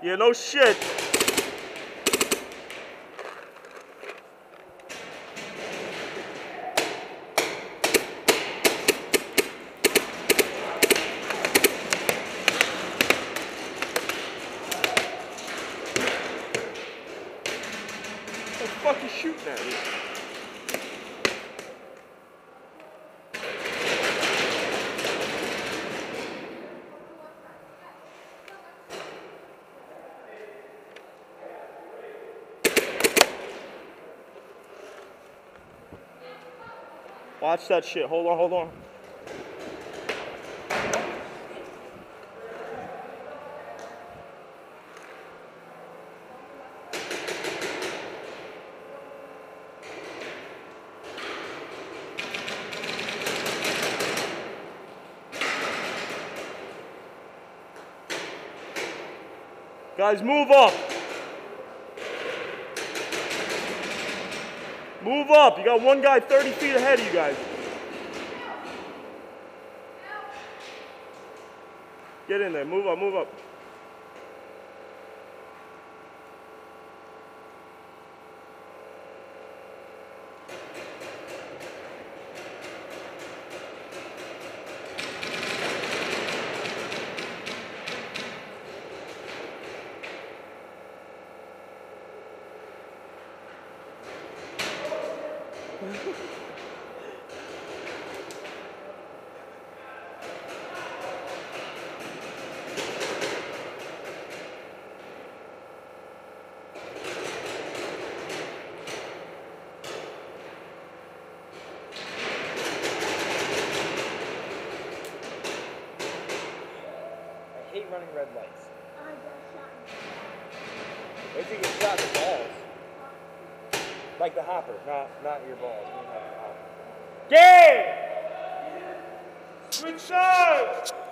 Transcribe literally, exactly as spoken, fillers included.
Yeah, no shit. What the fuck you shooting at me? Watch that shit. Hold on, hold on. Guys, move up. Move up. You got one guy thirty feet ahead of you guys. Get in there. Move up, move up. I hate running red lights. I got shot. What if you get shot in the balls? Like the hopper, not not your balls. I mean, not the hopper. Game! Switch sides!